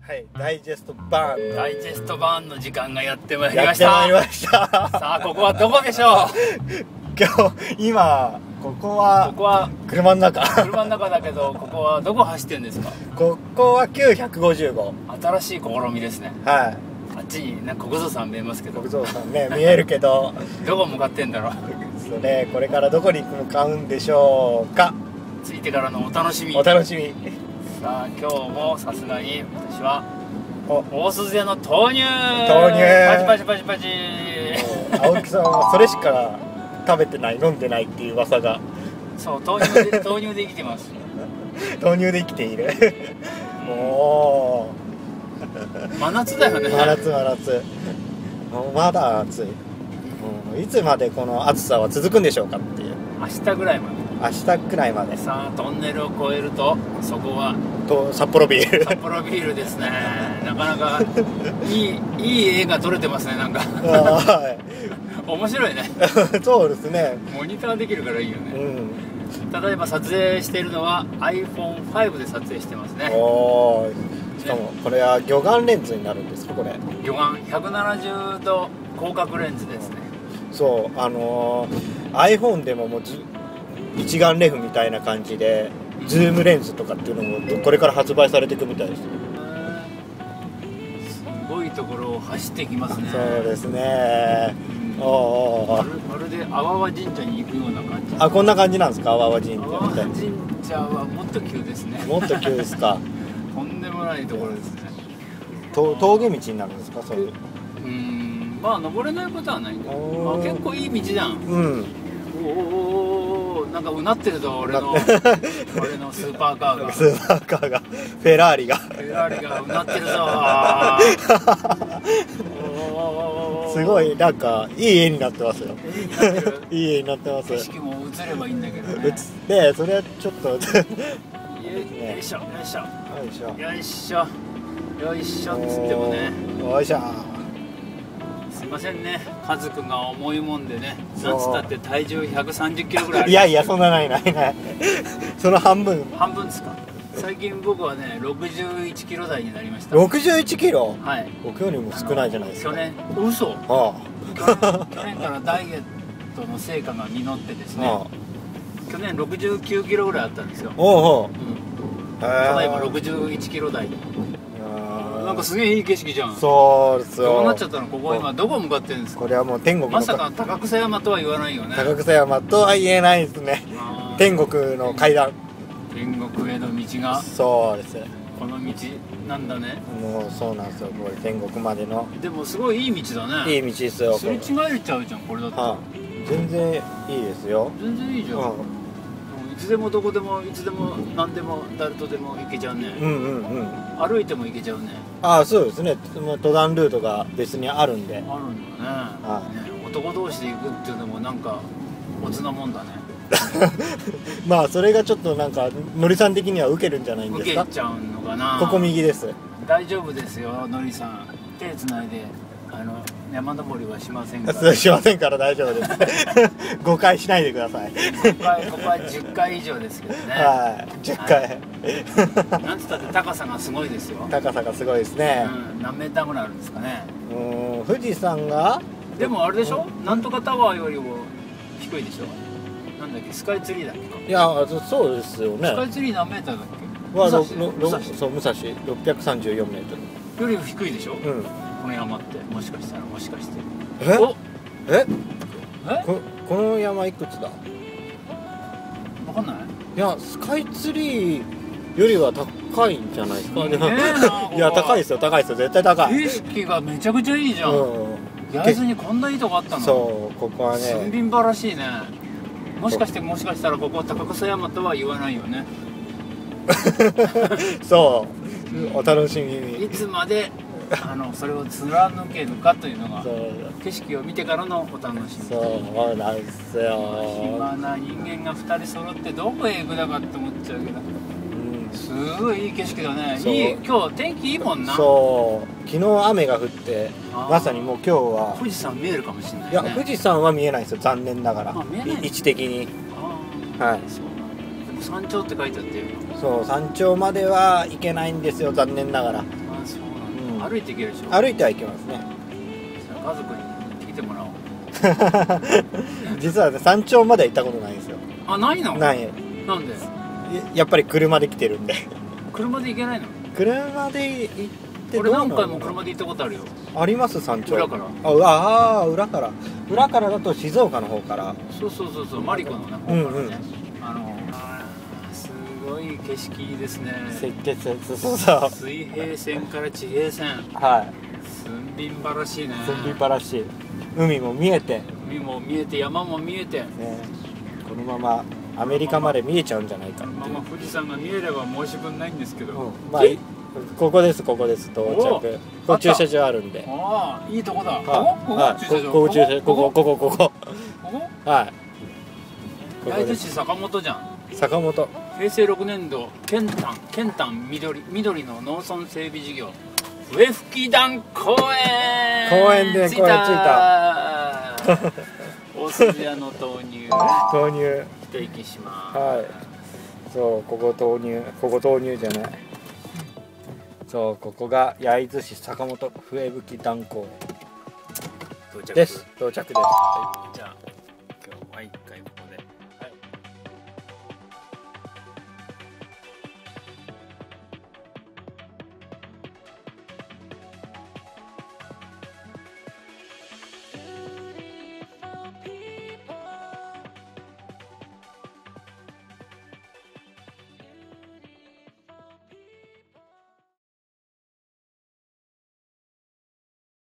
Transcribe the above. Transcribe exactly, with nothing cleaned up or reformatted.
はい、ダイジェストバーンダイジェストバーンの時間がやってまいりまやっしてたまいりましたさあここはどこでしょ今日今ここう。 はここは車の中車の中だけど、ここはどこ走ってんですか。 ここはきゅうひゃくごじゅうご。 新しい試みですね。 はい、 あっちになんか国蔵さん見えますけど、 国蔵さんね見えるけどどこ向かってんだろう。 それこれからどこに向かうんでしょうか。 着いてからのお楽しみ。 お楽しみ。 さあ今日もさすがに私はお大鈴屋の豆乳豆乳パチパチパチパチ青木さんはそれしか食べてない飲んでないっていう噂が。 そう豆乳で豆乳で生きてます豆乳で生きているおー真夏だよね。 真夏真夏まだ暑い、うん、いつまでこの暑さは続くんでしょうかっていう。 明日ぐらいまで。 明日くらいまで。 さあトンネルを越えるとそこはと札幌ビール札幌ビールですね。なかなかいいいい絵が撮れてますね。なんかは面白いね。 いそうですね。 モニターできるからいいよね。 うんただいま撮影しているのは アイフォンファイブ で撮影してますね。 おーしかもこれは魚眼レンズになるんですかこれ。 魚眼ひゃくななじゅうど広角レンズですね。 そうあのー、iPhone でももうず一眼レフみたいな感じでズームレンズとかっていうのもこれから発売されていくみたいです。 すごいところを走っていきますね。 そうですね。おーおーおーまるまるで阿波神社に行くような感じ。 あこんな感じなんですか阿波神社阿波みたいな。 神社はもっと急ですね。 もっと急ですか。 とんでもないところですね。 と峠道になるんですかそれ。 うーんまあ登れないことはないんだけど、 おーあ結構いい道じゃん。 うんおーおーおーなんかうなってるぞ俺の俺のスーパーカーが。 スーパーカーがフェラーリがフェラーリがうなってるぞーすごいなんかいい絵になってますよ。 絵になってる。 いい絵になってます。 景色も映ればいいんだけどね。 映ってそれはちょっとよいよいしょよいしょしょよいしょよいしょっつってもね、 よいしょ。 すいませんね、カズくんが重いもんでね、 そうなんつったって体重ひゃくさんじゅっキロぐらいある。 いやいやそんなないないないその半分。 半分ですか。最近僕はねろくじゅういちキロ台になりました。 ろくじゅういちキロ。 はい。 僕よりも少ないじゃないですか。 去年嘘あ去年去年からダイエットの成果が実ってですね、 ああ去年ろくじゅうきゅうキロぐらいあったんですよ。 おうおう。 うん、 へーただいまろくじゅういちキロ台。 あーなんかすげえいい景色じゃん。 そうですよ。 どうなっちゃったの。ここ今どこ向かってるんですか。 これはもう天国のまさか高草山とは言わないよね。 高草山とは言えないですね。 あー天国の階段。 天国への道がそうです。 この道なんだね。 もうそうなんですよ。これ天国までのでもすごいいい道だね。 いい道ですよ。 すれ違えちゃうじゃんこれだって。 はい、全然いいですよ。 全然いいじゃん、 うんもういつでもどこでもいつでも何でも誰とでも行けちゃうね、 うんうんうん。 歩いても行けちゃうね。 ああそうですね。もう登山ルートが別にあるんで。 あるんだね、 はね男同士で行くっていうのもなんかおつなもんだね。 まあそれがちょっとなんかのりさん的には受けるんじゃないんですか。 受けちゃうのかな。 ここ右です。 大丈夫ですよのりさん、手つないであの山登りはしませんから。 そうしませんから大丈夫です誤解しないでください。 ここはここはじゅっかい以上ですけどね。 はいじゅっかい、 はいなんつったって高さがすごいですよ。 高さがすごいですね。 うん、何メーターぐらいあるんですかね。 うーん富士山がでもあれでしょ、なんとかタワーよりも低いでしょ。なんだっけ、スカイツリーだっけか。 いやそそうですよね。 スカイツリー何メーターだっけ。 はろ武蔵ろろ武蔵そう武蔵ろっぴゃくさんじゅうよんメートル。 よりも低いでしょ、 うん。 この山ってもしかしたらもしかしてえおええここの山いくつだ。 分かんない。 いやスカイツリーよりは高いんじゃないですか。 すげえないや高いですよ高いですよ絶対高い。 景色がめちゃくちゃいいじゃん、 うん。 焼津にこんないいとこあったの。 そうここはね。 すんびんばらしいね。もしかしてもしかしたらここ高草山とは言わないよね。 そうお楽しみに。 いつまであのそれを貫けるかというのがそう景色を見てからのお楽しみ。 そうなんですよ。 暇な人間がふたり揃ってどこへ行くだかって思っちゃうけど、 うんすごいいい景色だね。 そういい、今日天気いいもんな。 そう昨日雨が降ってあーまさにもう今日は富士山見えるかもしれないね。 いや富士山は見えないんですよ残念ながらあ見えないい位置的に。 あーはいそうなんだ。でも山頂って書いてあったよ。 そう山頂までは行けないんですよ残念ながら。 あそううん歩いて行けるでしょ。 歩いては行けますね。 家族に聞いてもらおう。 実はね山頂までは行ったことないんですよ。 あ、ないの？ ない。 なんで？ やっぱり車で来てるんで。 車で行けないの？ 車で行ってどう俺なの？ 何回も車で行ったことあるよ。 あります山頂。 裏から。 あ、うわあー裏から裏からだと静岡の方から。 そうそうそうそう、マリコのね方からね。 うんうんあのあーすごい景色いいですね。 赤血そうそうそう水平線から地平線。 はい寸瓶晴らしいね。 寸日晴らしい海も見えて、ね、 海も見えて山も見えて。 このままアメリカまで見えちゃうんじゃないかっていう。 まあまあ富士山が見えれば申し分ないんですけど。 うん、まあここですここです到着。ここ駐車場あるんで。 ああいいとこだ。 はいここここはい駐車場。 ここ駐車ここここここここ？ はいここ焼津です。 市坂本じゃん。 坂本平成ろくねんど県丹県丹緑緑の農村整備事業笛吹団公園公園で着い公園た大筋屋の豆乳豆乳提起します。 はいそうここ豆乳ここ豆乳じゃないそうここが焼津市坂本笛吹団公園到着です到着です。 じゃあ